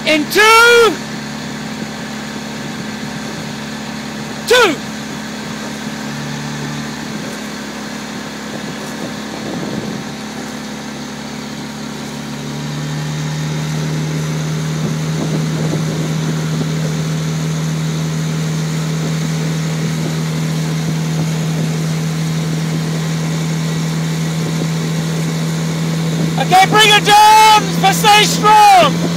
In 2, 2. Okay, bring it down, but stay strong.